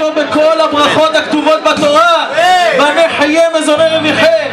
בכל הברכות הכתובות בתורה. בנה חיי מזוני רוויחי.